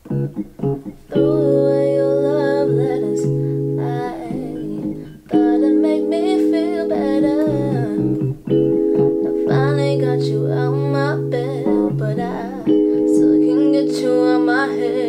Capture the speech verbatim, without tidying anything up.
Threw away your love letters. I thought it'd make me feel better. I finally got you out my bed, but I still can't get you out my head.